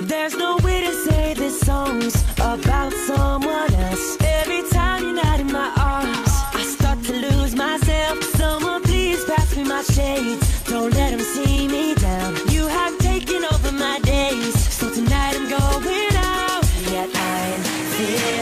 There's no way to say this song's about someone else. Every time you're not in my arms, I start to lose myself. Someone please pass me my shades. Don't let them see me down. You have taken over my days, so tonight I'm going out. Yet I'm feeling